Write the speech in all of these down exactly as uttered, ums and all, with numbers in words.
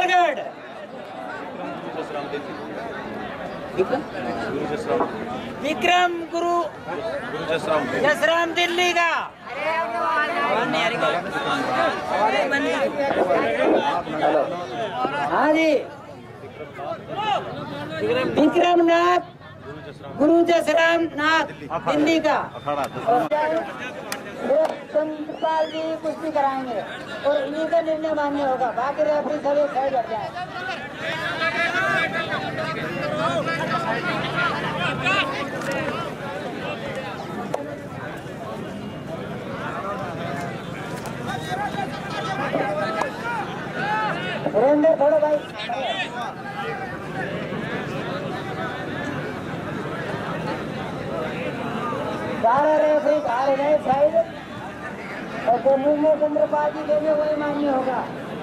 Target Vikram गुरु जसराम दिल्ली का। हाँ जी विक्रम नाथ गुरु जसराम नाथ दिल्ली का। चंद्रपाल जी कुश्ती कराएंगे और इन्हीं का निर्णय मान्य होगा। बाकी रेफरी सब एक साइड हट जाए। रेंडर थोड़ा भाई सारा रेफरी बाहर है साइड और जो निर्णय चंद्रपाल जी देंगे वही मान्य होगा।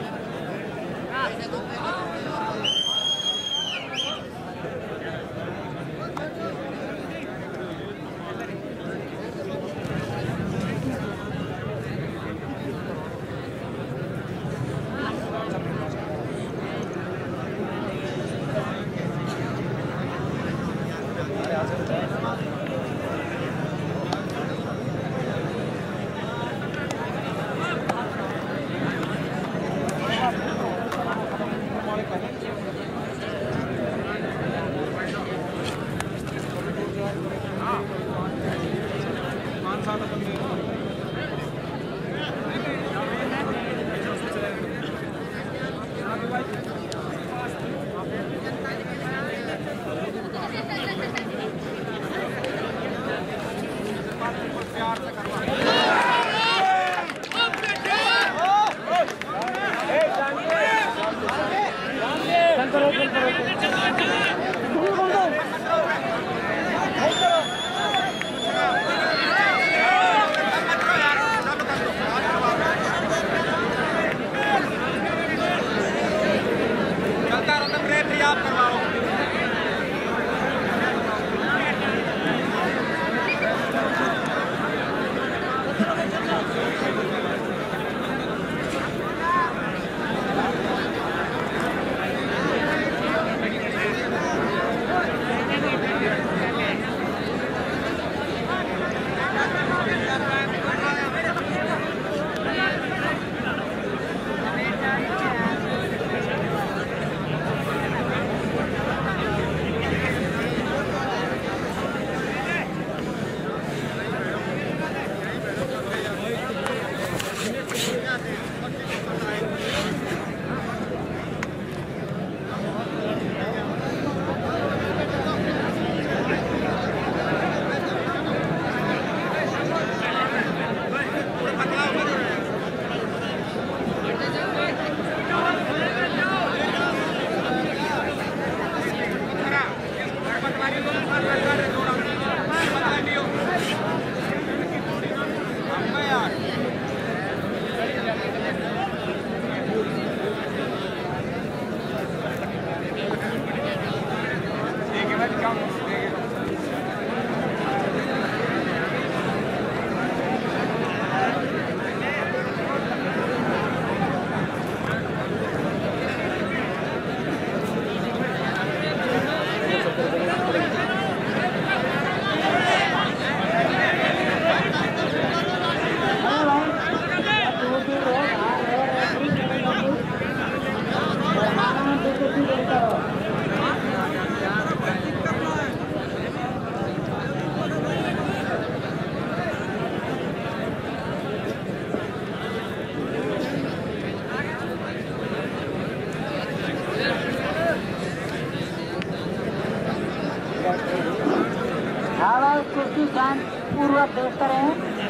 पूर्वक देखते रहे,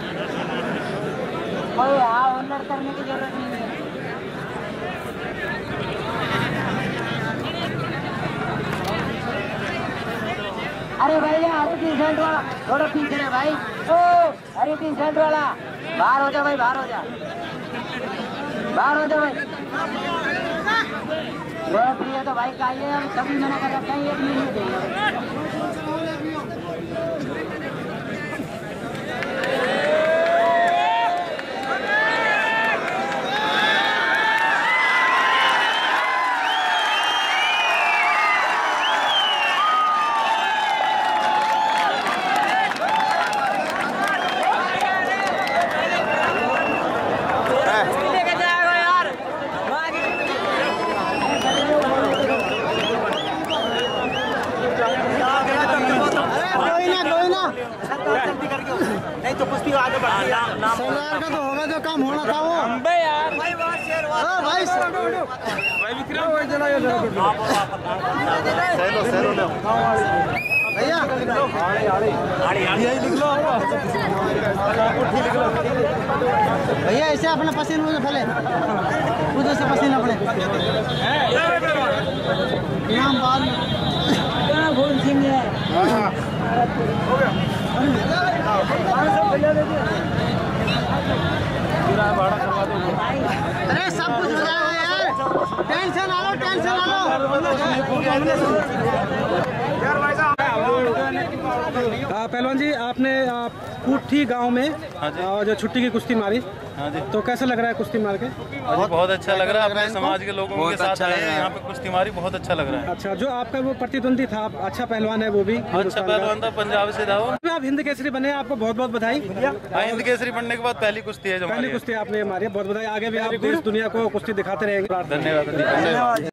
कोई हाँ हुनर करने की जरूरत नहीं है। अरे भैया हरी टी शर्ट वाला थोड़ा पीछे है भाई। ओ हरी टी शर्ट वाला बाहर हो जा भाई, बाहर हो जा, बाहर हो जा भाई। रेफरी है तो भाई चाहिए, हम सभी मना कर रखते हैं, एक मिनट देंगे। सरदार का तो होगा जो काम होना था वो यार भाई भाई भैया भैया ऐसे अपने पसीने में फैले उधर से पसीना अपने यहाँ बाद में भूल सिंह है। अरे सब कुछ हो जाएगा यार, टेंशन आ लो टेंशन आ लो। पहलवान जी आपने कुट्ठी गांव में जो छुट्टी की कुश्ती मारी, हाँ जी, तो कैसा लग रहा है कुश्ती मार के? बहुत, बहुत अच्छा लग रहा है। अपने समाज के लोगों के साथ आए हैं यहाँ पे कुश्ती मारी, बहुत अच्छा लग रहा है। अच्छा, जो आपका वो प्रतिद्वंदी था, अच्छा पहलवान है वो भी, अच्छा पहलवान था, पंजाब से था वो। आप हिंद केसरी बने, आपको बहुत बहुत बधाई। हिंद केसरी बनने के बाद पहली कुश्ती है जो पहली कुश्ती आपने मारी, बहुत बधाई। आगे भी आप देश दुनिया को कुश्ती दिखाते रहेंगे। धन्यवाद।